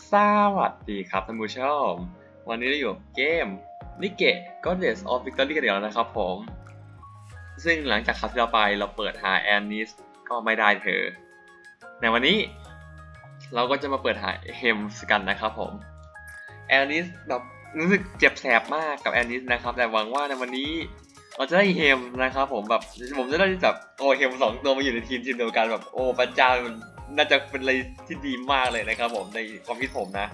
สวัสดีครับท่านผู้ชมวันนี้เราอยู่เกมนิเกะ Goddess of Victory กันแล้วนะครับผมซึ่งหลังจากคราวที่เราเปิดหาแอนนิสก็ไม่ได้เธอในวันนี้เราก็จะมาเปิดหาเฮมส์กันนะครับผมแอนนิสแบบรู้สึกเจ็บแสบมากกับแอนนิสนะครับแต่หวังว่าในวันนี้เราจะได้เฮมนะครับผมแบบผมจะได้จับโอเฮม2ตัวมาอยู่ในทีมเดียวกันแบบโอ้พระเจ้ามันน่าจะเป็นอะไรที่ดีมากเลยนะครับผมในความคิดผมนะ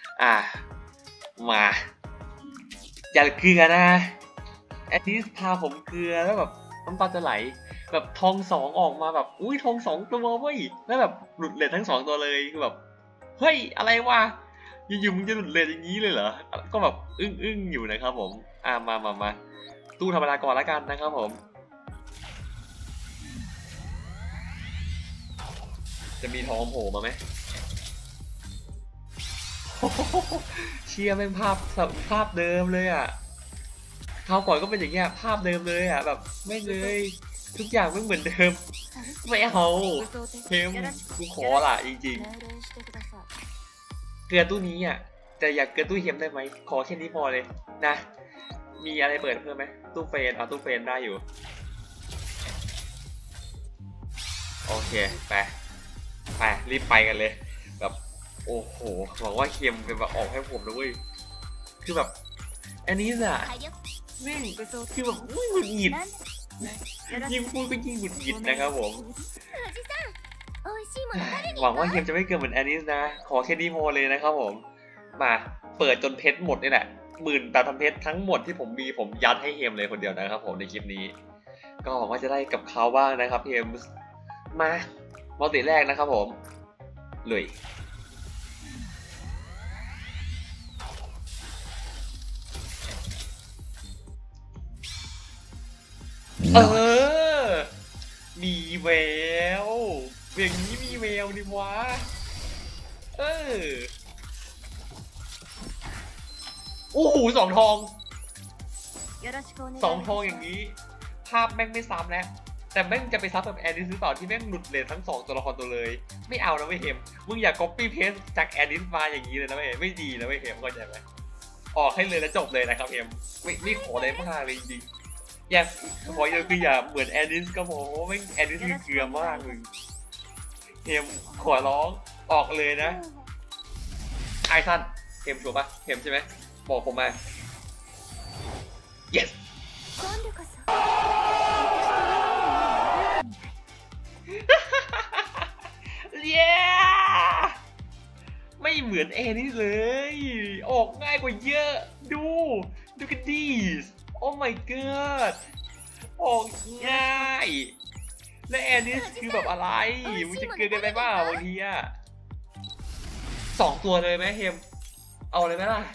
มาอย่าเกลือนะแอนนิสพาผมเกลือแล้วแบบน้ำตาจะไหลแบบทอง2ออกมาแบบอุ้ยทอง2ตัวเว้ยแล้วแบบหลุดเลททั้ง2ตัวเลยคือแบบเฮ้ยอะไรวะอยู่ๆมึงจะหลุดเลทอย่างนี้เลยเหรอก็แบบอึ้งอยู่นะครับผมมาตู้ธรรมดาก่อนละกันนะครับผมจะมีทองโผล่มาไหมเชียร์เป็นภาพเดิมเลยอ่ะคราวก่อนก็เป็นอย่างเงี้ยภาพเดิมเลยอ่ะแบบไม่เลยทุกอย่างไม่เหมือนเดิมไม่เอาเทมกูขอละจริงๆเกลือตู้นี้อ่ะแต่อยากเกลือตู้เฮมได้ไหมขอแค่นี้พอเลยนะมีอะไรเปิดเพิ่มไหมตู้เฟนเอาตู้เฟนได้อยู่โอเคไปรีบไปกันเลยแบบโอ้โหหวังว่าเค็มเป็นแบบออกให้ผมนะเว้ยคือแบบอันนี้อะนี่คือแบบหงุดหงิดยิ่งพูดก็ยิ่งหงุดหงิดนะครับผมหวังว่าเค็มจะไม่เกินเหมือนแอนนิสนะขอแค่นี้พอเลยนะครับผมมาเปิดจนเพชรหมดนี่แหละ18,000เพชรทั้งหมดที่ผมมีผมยัดให้เฮมเลยคนเดียวนะครับผมในคลิปนี้ก็หวังว่าจะได้กับเขาบ้างนะครับเฮมมามัลติแรกนะครับผมลุยมีแววอย่างนี้มีแววดิวะโอ้โห2 ทองอย่างนี้ภาพแม่งไม่ซ้ำแล้วแต่แม่งจะไปซับกับแอนดิสหรือเปล่าที่แม่งหลุดเลททั้ง2ตัวละครตัวเลยไม่เอานะไม่เห็มมึงอย่า copy paste จากแอนดิสมาอย่างนี้เลยนะไม่ดีนะไม่เห็มเข้าใจไหมออกให้เลยแล้วจบเลยนะครับเห็มไม่ขออะไรมากเลยจริงอย่าขออย่างคืออย่าเหมือนแอนดิสก็พอไม่แอนดิสคือเกลือมากมึงเห็มขอร้องออกเลยนะไอซันเห็มถูกปะเห็มใช่ไหมบอกผมมา yes yeah ไม่เหมือนแอนนี่เลยออกง่ายกว่าเยอะดูกันดิโอ้ my god ออกง่ายและแอนนี่คือแบบอะไรมึงจะเกินกันไปบ้างบางทีอะ2 ตัวเลยไหมเฮมเอาเลยไหมล่ะ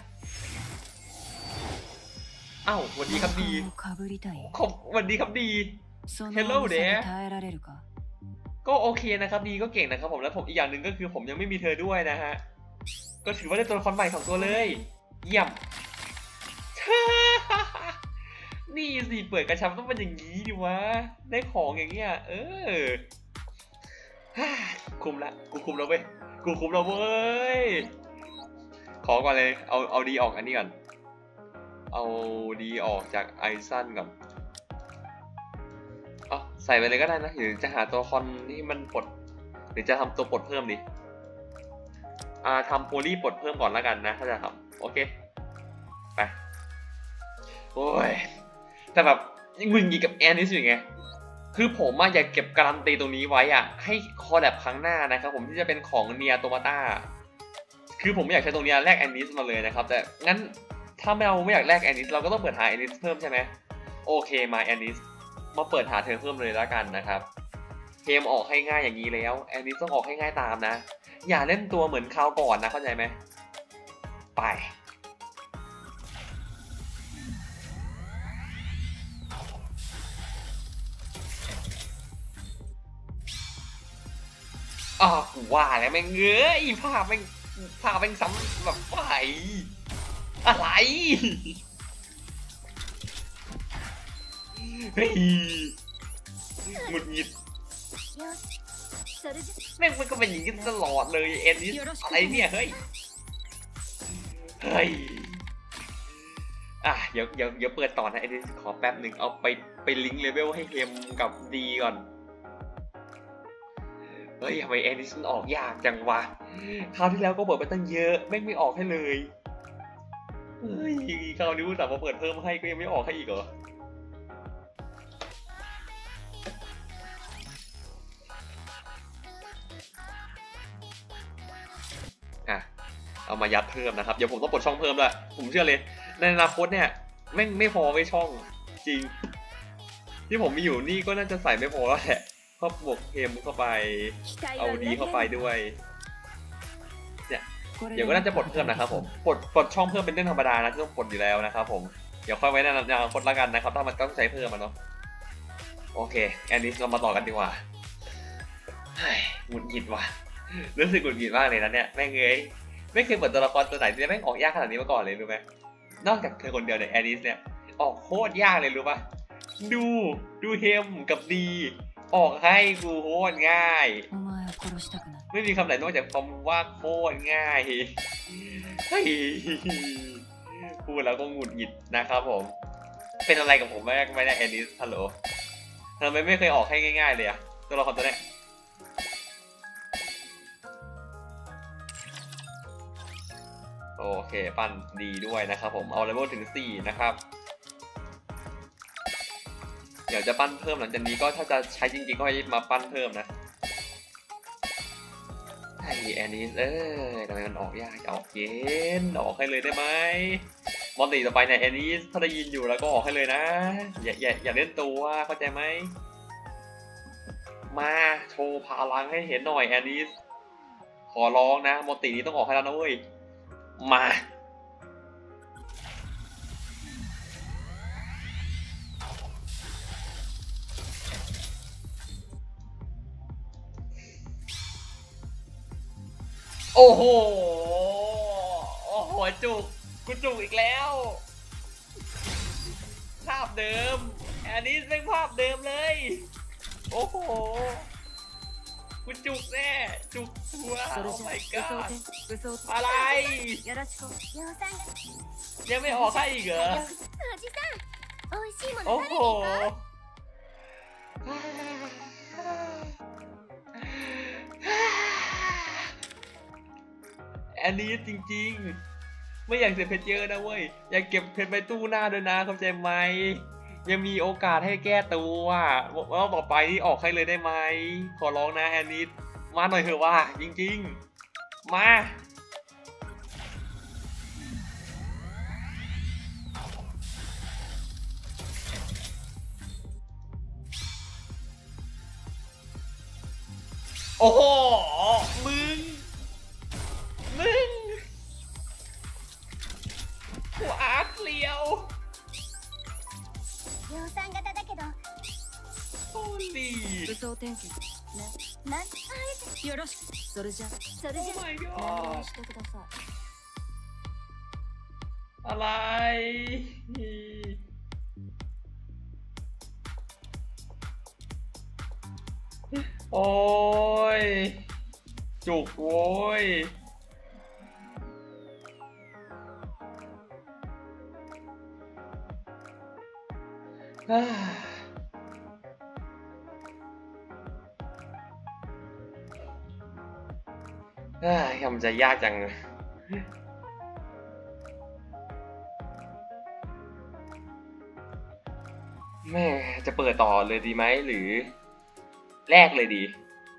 อ้าววันดีครับดีวันดีครับดี Hello there ก็โอเคนะครับดีก็เก่งนะครับผมแล้วผมอีกอย่างหนึ่งก็คือผมยังไม่มีเธอด้วยนะฮะก็ถือว่าได้ตัวละครใหม่2 ตัวเลยเยี่ยมนี่สิเปิดกระชับต้องเป็นอย่างนี้ดิวะได้ของอย่างเงี้ยคุมละกูคุมแล้วเว้ยขอก่อนเลยเอาดีออกอันนี้ก่อนเอาดีออกจากไอซันก่อนใส่ไปเลยก็ได้นะหรือจะหาตัวคอนที่มันปลดหรือจะทำตัวปลดเพิ่มดิทำโพลีปลดเพิ่มก่อนแล้วกันนะถ้าจะทำโอเคไปโอ้ยแต่แบบยังมึนกี่กับแอนนี่สิไงคือผมอยากเก็บการันตีตรงนี้ไว้ให้คอแลบครั้งหน้านะครับผมที่จะเป็นของเนียโตมาต้าคือผมไม่อยากใช้ตรงนี้แลกแอนนิสมาเลยนะครับแต่งั้นถ้าเราไม่อยากแลกแอนนิสเราก็ต้องเปิดหาแอนนิสเพิ่มใช่ไหมโอเคมาแอนนิสมาเปิดหาเธอเพิ่มเลยแล้วกันนะครับเกมออกให้ง่ายอย่างนี้แล้วแอนนิสต้องออกให้ง่ายตามนะอย่าเล่นตัวเหมือนคราวก่อนนะเข้าใจไหมไปกูว่าแล้วแม่งภาพแม่งซ้ำแบบไหวอะไรเฮ้ยหงุดหงิดแม่งมันก็เป็นอย่างนี้ตลอดเลยเอ็นนิสอะไรเนี่ยเฮ้ยเฮ้ยเดี๋ยวเปิดต่อนะไอ้นี่ขอแป๊บหนึ่งเอาไปลิงก์เลเวลให้เฮมกับดีก่อนเฮ้ยทำไมแอนิสมันออกยากจังวะคราวที่แล้วก็เปิดไปตั้งเยอะแม่งไม่ออกให้เลยเฮ้ยคราวนี้อุตส่าห์มาเปิดเพิ่มให้ก็ยังไม่ออกให้อีกเหรอเอามายัดเพิ่มนะครับเดี๋ยวผมต้องปลดช่องเพิ่มด้วยผมเชื่อเลยในอนาคตเนี่ยแม่งไม่พอไม่ช่องจริงที่ผมมีอยู่นี่ก็น่าจะใส่ไม่พอแล้วแหละก็บวกเฮมเข้าไปเอาดีเข้าไปด้วยเนี่ยเดี๋ยวก็น่าจะปลดเพิ่มนะครับผมปลดช่องเพิ่มเป็นเรื่องธรรมดานะที่ต้องปลดอยู่แล้วนะครับผมเดี๋ยวค่อยไว้ในอนาคตละกันนะครับถ้ามันต้องใช้เพิ่มมันเนาะโอเคอันนี้เรามาต่อกันดีกว่าหงุดหงิดว่ะรู้สึกหงุดหงิดมากเลยนะเนี่ยแม่งเอ้ยไม่เคยเปิดตัวละครตัวไหนที่แม่งออกยากขนาดนี้มาก่อนเลยรู้ไหมนอกจากเธอคนเดียวเนี่ยแอนิสเนี่ยออกโคตรยากเลยรู้ป่ะดูเฮมกับดีออกให้กูโคตรง่ายไม่มีคำไหนนอกจากคำว่าโคตรง่ายเฮ้ยพูดแล้วก็หงุดหงิดนะครับผมเป็นอะไรกับผมไม่ได้แอนิสฮัลโหลทำไมไม่เคยออกให้ง่ายๆเลยอะตัวละครตัวนี้โอเคปั้นดีด้วยนะครับผมเอาเลเวลถึง4นะครับเดี๋ยวจะปั้นเพิ่มหลังจากนี้ก็ถ้าจะใช้จริงๆก็ให้มาปั้นเพิ่มนะไอแอนิสทำไมมันออกยากออกเย็นออกให้เลยได้ไหมมอนตีต่อไปเนี่ยแอนิสถ้าได้ยินอยู่แล้วก็ออกให้เลยนะอย่าเล่นตัวเข้าใจไหมมาโชว์พลังให้เห็นหน่อยแอนิสขอร้องนะมอนตีนี้ต้องออกให้แล้วนะเว้ยมาโอ้โหกูจุกอีกแล้วภาพเดิมอันนี้เป็นภาพเดิมเลยโอ้โหกูจุกแน่จุกตัวโอ้ my god อะไรยังไม่ออกให้อีกเหรอโอ้โหอันนี้จริงๆไม่อยากเสียเพชรเยอะนะเว้ยอยากเก็บเพชรไปตู้หน้าด้วยนะเข้าใจไหมยังมีโอกาสให้แก้ตัวว่าต่อไปนี่ออกให้เลยได้ไหมขอร้องนะแอนนิสมาหน่อยเถอะว่าจริงๆมาโอ้โหมึงหัวอาร์คเลียวโอ้ลีโอ้ my god อะไรโอ้ยจุกโว้ยทำใจยากจังแม่จะเปิดต่อเลยดีไหมหรือแรกเลยดี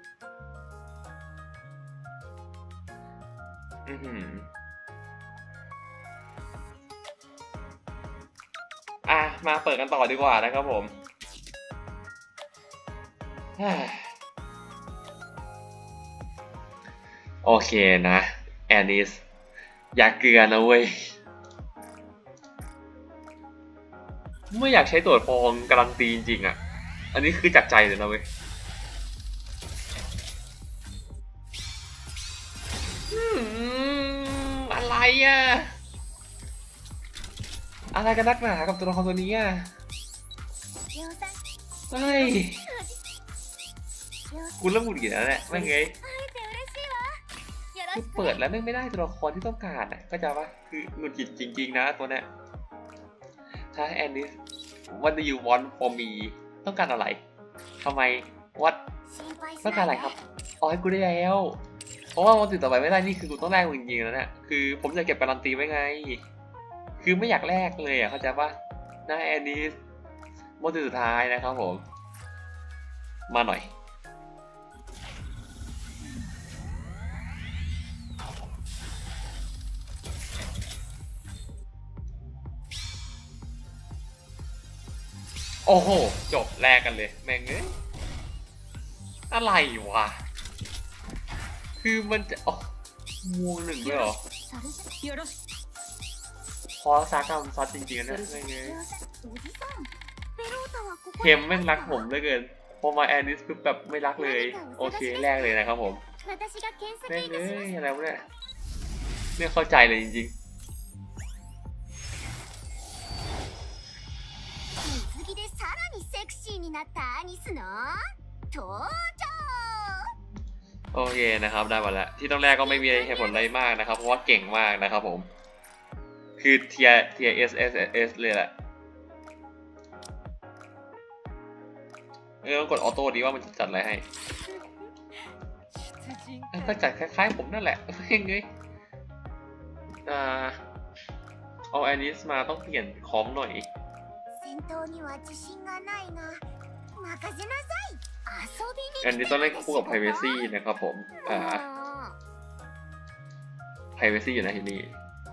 มาเปิดกันต่อดีกว่านะครับผมโอเคนะแอนิสอยากเกลือนะเว้ยไม่อยากใช้ตัวฟองการันตีจริงๆอ่ะอันนี้คือจากใจเลยนะเว้ยอะไรอ่ะอะไรกันนักหนากับตัวละครตัวนี้อ่ะเฮ้ยกูเริ่มหงุดหงิดแล้วแหละไม่ไงคือเปิดแล้วไม่ได้ตัวละครที่ต้องการอ่ะก็จะว่าคือหงุดหงิดจริงๆนะตัวเนี้ยถ้าแอนนิส What do you want for me ต้องการอะไรทำไม What ต้องการอะไรครับอ๋อให้กูได้แล้วเพราะว่าวันติดต่อไปไม่ได้นี่คือกูต้องแลกจริงๆแล้วเนี่ยคือผมจะเก็บการันตีไว้ไงคือไม่อยากแลกเลยอ่ะเข้าใจปะหน้าแอนนิสโมติสุดท้ายนะครับผมมาหน่อยโอ้โหจบแลกกันเลยแม่งเอ้ยอะไรวะคือมันจะอ๋อม่วงหนึ่งด้วยเหรอพอซากรรมซัดจริงๆนะแม่งเอ้ยเข็มแม่งรักผมเหลือเกินพอมาแอนนิสคือแบบไม่รักเลยโอเคแรกเลยนะครับผมแม่งเอ้ยอะไรวะเนี่ยไม่เข้าใจเลยจริงๆโอเคนะครับได้มาแล้วที่ต้องแรกก็ไม่มีเหตุผลอะไรมากนะครับเพราะว่าเก่งมากนะครับผมคือเทียS เลยแหละต้องกดออโต้ดีว่ามันจะจัดอะไรให้ก็จัดคล้ายๆผมนั่นแหละเองเลยเอาแอนิสมาต้องเปลี่ยนคอมหน่อยอันนี้ต้องเล่นคู่กับ Privacy นะครับผมPrivacy อยู่นะที่นี่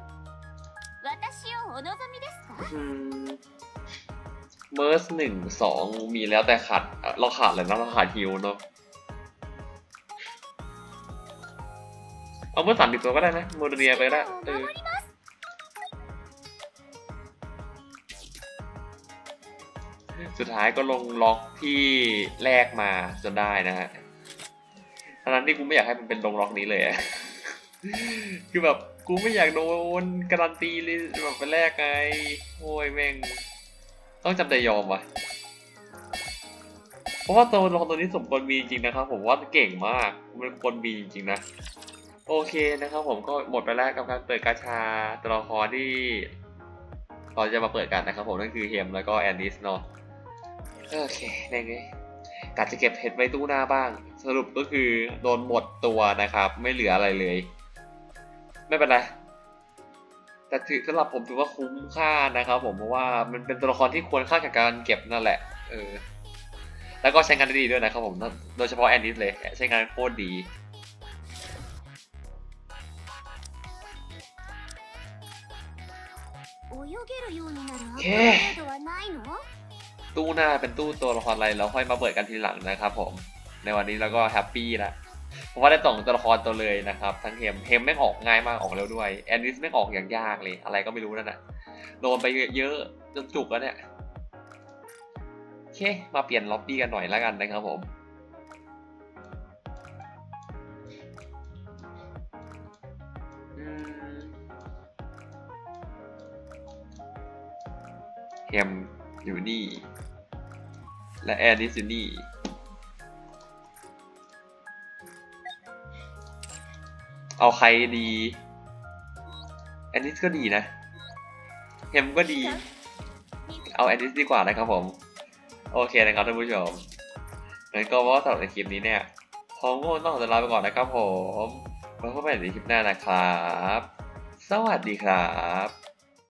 เมอร์ส1 2มีแล้วแต่ขาดเราขาดอะไรนะเราขาดฮิวเนาะเอาเมอร์30ตัวก็ได้นะโมเดเนียไปได้สุดท้ายก็ลงล็อกที่แรกมาจนได้นะฮะทั้งนั้นที่กูไม่อยากให้มันเป็นลงล็อกนี้เลยอะคือแบบกูไม่อยากโดนการันตีเลยแบบไปแรกไงโอ้ยแม่งต้องจำใจยอมว่ะเพราะว่าตัวละครตัวนี้สมควรมีจริงนะครับผมว่าเก่งมากมันควรมีจริงๆนะโอเคนะครับผมก็หมดไปแล้วกับการเปิดกาชาตัวละครที่เราจะมาเปิดกันนะครับผมนั่นคือเฮมแล้วก็แอนดิสเนาะโอเคได้ไงกะจะเก็บเพชรไว้ตู้หน้าบ้างสรุปก็คือโดนหมดตัวนะครับไม่เหลืออะไรเลยไม่เป็นไรแต่สำหรับผมถือว่าคุ้มค่านะครับผมเพราะว่ามันเป็นตัวละครที่ควรค่ากับการเก็บนั่นแหละแล้วก็ใช้งานได้ดีด้วยนะครับผมโดยเฉพาะแอนดิสเลยใช้งานโคตรดีโอเคตู้หน้าเป็นตู้ตัวละครอะไรเราค่อยมาเปิดกันทีหลังนะครับผมในวันนี้เราก็แฮปปี้ละเพราะว่าได้2ตัวละครตัวเลยนะครับทั้งเฮมแม่งออกง่ายมากออกเร็วด้วยแอนดิสแม่งออกอย่างยากเลยอะไรก็ไม่รู้นั่นแหละโดนไปเยอะจนจุกแล้วเนี่ยโอเคมาเปลี่ยนล็อบบี้กันหน่อยแล้วกันนะครับผมเฮมอยู่นี่และแอนดิสอยู่นี่เอาใครดีแอนดิสก็ดีนะเฮมก็ดีเอาแอนดิสดีกว่านะครับผมโอเคนะครับท่านผู้ชมงั้นก็ว่าสำหรับในคลิปนี้เนี่ยผมก็ต้องขอลาไปก่อนนะครับผมไว้พบกันในคลิปหน้านะครับสวัสดีครับ